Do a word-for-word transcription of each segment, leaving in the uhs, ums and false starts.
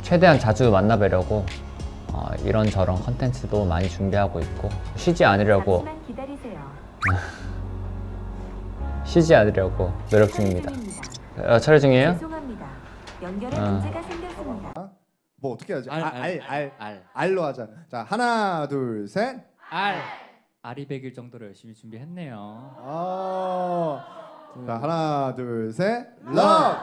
최대한 자주 만나뵈려고 어, 이런저런 컨텐츠도 많이 준비하고 있고 쉬지 않으려고 쉬지 않으려고 노력 중입니다. 어, 촬영 중이에요? 죄송합니다. 연결에 어. 문제가 생겼습니다. 뭐 어떻게 하지? 알, 아, 알, 알, 알, 알. 알로 하자. 자, 하나, 둘, 셋. 알. 알이 백 일 정도로 열심히 준비했네요. 어. 자, 하나, 둘, 셋. 러브.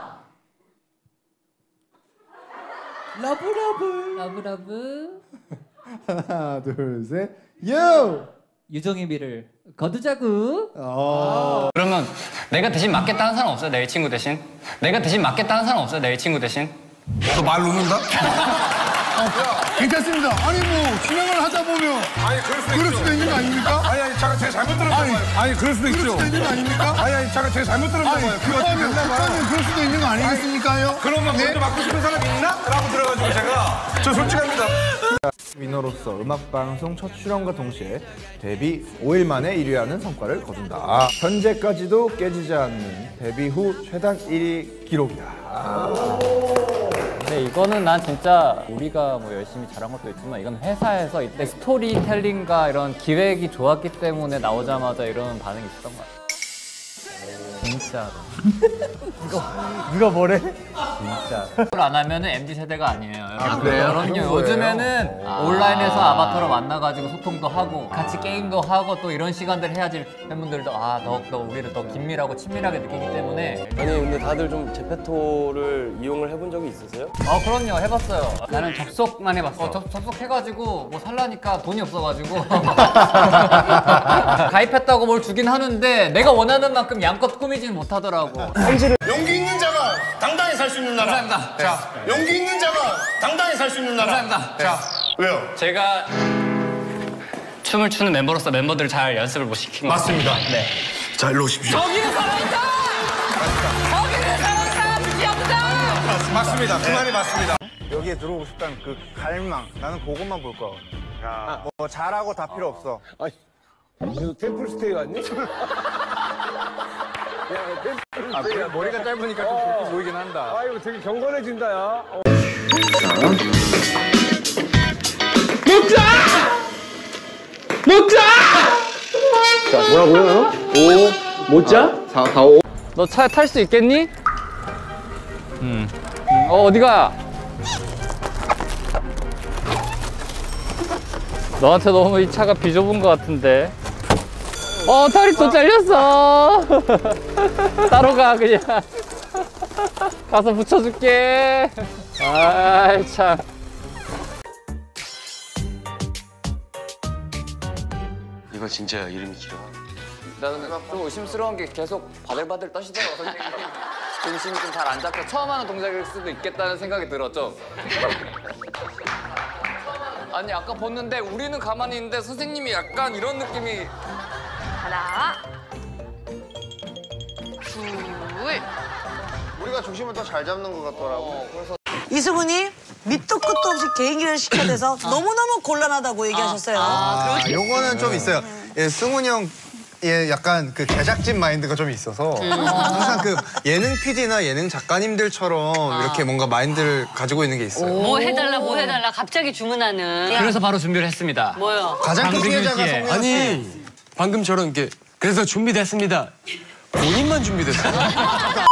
러브러브. 러브러브. 하나, 둘, 셋. 유. 유정의 미를 거두자구. 어. 그러면 내가 대신 맞겠다는 사람 없어요? 내 친구 대신? 내가 대신 맞겠다는 사람 없어요? 내 친구 대신? 너 말 놓는다? 괜찮습니다. 아니 뭐 진행을 하다 보면 아니 그럴 수도, 그럴 수도 있는 거 아닙니까? 아니 아니 잠깐 제가 잘못 들었나 봐요. 아니 그럴 수도 있죠. 그럴 수도 있는 거 아닙니까? 아니 아니 잠깐 제가 잘못 들었나 봐요. 그러면 그러면 그럴 수도 있는 거 아니겠습니까요? 그러면 먼저 맞고 싶은 사람 있나? 라고 들어가지고 제가 저 솔직합니다. 위너로서 음악방송 첫 출연과 동시에 데뷔 오 일 만에 일 위하는 성과를 거둔다. 현재까지도 깨지지 않는 데뷔 후 최단 일 위 기록이다. 근데 이거는 난 진짜 우리가 뭐 열심히 잘한 것도 있지만 이건 회사에서 이때 스토리텔링과 이런 기획이 좋았기 때문에 나오자마자 이런 반응이 있었던 것 같아. 진짜로. 누가 뭐래? 진짜. 그걸 안 하면은 엠지 세대가 아니에요. 아, 그래요? 그럼요. 그런 요즘에는 아. 온라인에서 아바타로 만나가지고 소통도 하고 같이 게임도 하고 또 이런 시간들 해야지 팬분들도 아 더욱더 우리를 더 긴밀하고 친밀하게 느끼기 때문에. 아니 근데 다들 좀 제페토를 이용을 해본 적이 있으세요? 아 그럼요. 해봤어요. 나는 접속만 해봤어. 어, 접, 접속해가지고 뭐 살라니까 돈이 없어가지고 가입했다고 뭘 주긴 하는데 내가 원하는 만큼 양껏 꾸미지는 못하더라고. 용기 있는 자가 당당히 살 수 있는 나라. 감사합니다. 자, 용기 있는 자가 당당히 살 수 있는 나라. 감사합니다. 자, 왜요? 제가 춤을 추는 멤버로서 멤버들을 잘 연습을 못 시킨 것 같아요. 맞습니다. 네. 자, 일로 오십시오. 저기는 살아있다! 저기는 살아있다! 무시합니다! 맞습니다. 그 말이 맞습니다. 여기에 들어오고 싶다는 그 갈망. 나는 그것만 볼 거야. 야, 뭐 잘하고 다 필요 없어. 너 템플스테이 갔니? 아, 그래, 머리가 짧으니까 좀 그렇게 보이긴 한다. 아 이거 되게 경건해진다 야. 어. 자, 뭐라고요? 오, 못 자? 사, 사, 오. 너 차 탈 수 있겠니? 음. 음. 어, 어디가? 너한테 너무 이 차가 비좁은 것 같은데. 어, 다리 또 잘렸어. 따로 가, 그냥. 가서 붙여줄게. 아이, 참. 이거 진짜 이름이 길어. 나는 좀 의심스러운 게 계속 바들바들 떠시더라고, 선생님이. 중심이 좀 잘 안 잡혀 처음 하는 동작일 수도 있겠다는 생각이 들었죠. 아니, 아까 봤는데 우리는 가만히 있는데 선생님이 약간 이런 느낌이. 하나, 둘. 우리가 중심을 더 잘 잡는 것 같더라고. 어, 그래서 이승훈이 밑도 끝도 없이 개인기를 시켜대서 너무너무 곤란하다고 얘기하셨어요. 아, 요거는 좀 있어요. 예, 승훈이 형. 예, 약간 그 제작진 마인드가 좀 있어서 항상 그 예능 피디나 예능 작가님들처럼 이렇게 뭔가 마인드를 가지고 있는 게 있어요. 뭐 해달라, 뭐 해달라. 갑자기 주문하는. 그래서 바로 준비를 했습니다. 뭐요? 가장 큰 피해자가 성현 씨. 아니 방금처럼 이렇게 그래서 준비됐습니다. 본인만 준비됐어.